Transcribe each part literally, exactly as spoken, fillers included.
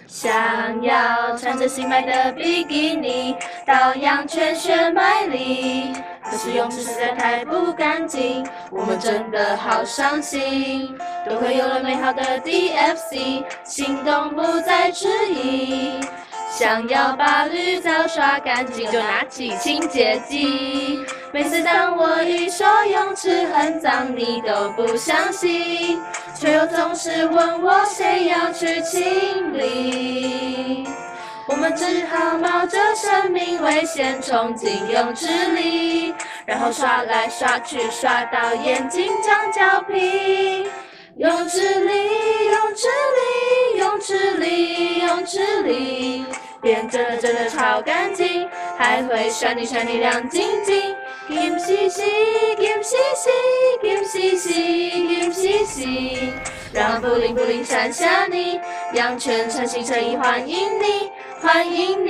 想要穿着新买的比基尼到阳泉穴卖力，可是泳池实在太不干净，我们真的好伤心。多亏有了美好的 D F C， 行动不再迟疑。想要把绿藻刷干净，就拿起清洁剂。每次当我一说泳池很脏，你都不相信，却又总是问我谁要去清理。我们只好冒着生命危险冲进泳池里，然后刷来刷去，刷到眼睛长胶皮。泳池里，泳池里，泳池里，泳池里，变真的真的超干净，还会闪你闪你亮晶晶。金兮兮，金兮兮，金兮兮，金兮兮，让布灵布灵闪下你，阳泉诚心诚意欢迎你，欢迎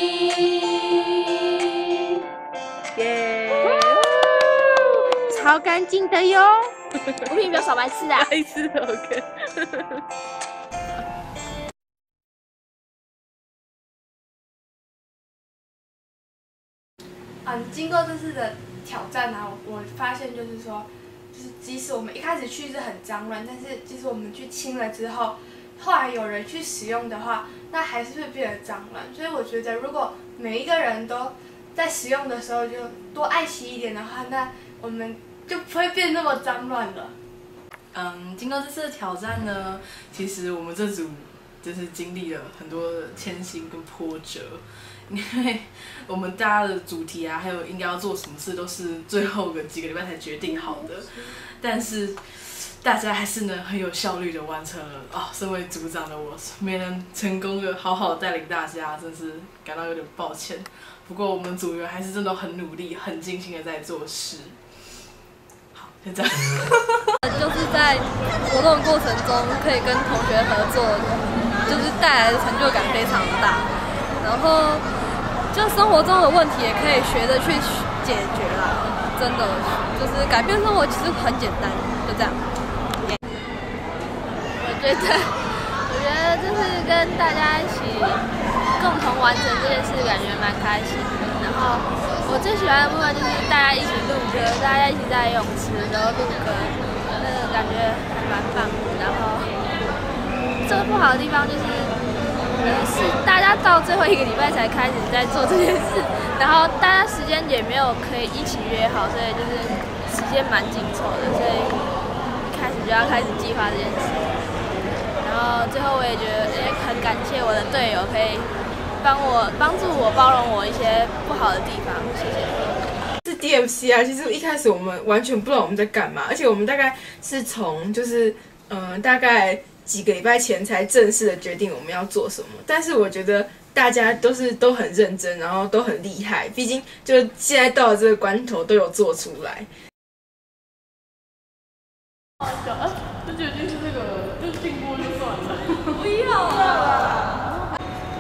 你。 耶！超干净的哟。 我并没有少白痴啊。 白痴 OK。 嗯，经过这次的挑战呢、啊，我发现就是说，就是即使我们一开始去是很脏乱，但是即使我们去清了之后，后来有人去使用的话，那还是会变得脏乱。所以我觉得，如果每一个人都在使用的时候就多爱惜一点的话，那我们就不会变那么脏乱了。 嗯，经过这次的挑战呢，其实我们这组就是经历了很多的艰辛跟波折，因为我们大家的主题啊，还有应该要做什么事，都是最后个几个礼拜才决定好的。但是大家还是呢很有效率的完成了啊、哦！身为组长的我，没能成功的好好带领大家，真是感到有点抱歉。不过我们组员还是真的很努力、很尽心的在做事。好，就这样。 就是在活动过程中可以跟同学合作，就是带来的成就感非常大。然后，就生活中的问题也可以学着去解决啦。真的，就是改变生活其实很简单，就这样。 我觉得，我觉得就是跟大家一起共同完成这件事，感觉蛮开心的。然后，我最喜欢的部分就是大家一起录歌，大家一起在泳池的时候录歌。那个感觉还蛮棒的，然后这个不好的地方就是，呃，是大家到最后一个礼拜才开始在做这件事，然后大家时间也没有可以一起约好，所以就是时间蛮紧凑的，所以一开始就要开始计划这件事。然后最后我也觉得，也很感谢我的队友可以帮我帮助我包容我一些不好的地方，谢谢。 是 D F C 啊，其实一开始我们完全不知道我们在干嘛，而且我们大概是从就是嗯、呃、大概几个礼拜前才正式的决定我们要做什么。但是我觉得大家都是都很认真，然后都很厉害，毕竟就现在到了这个关头都有做出来。 啊，这就已经是那个就进锅就算了， 不要啊！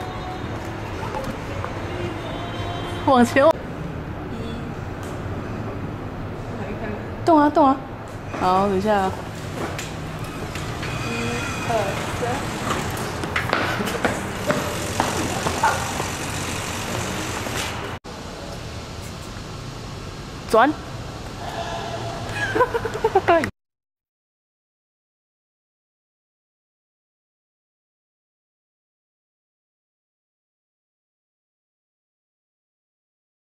往前。动啊动啊！好，等一下。一、二、三，转。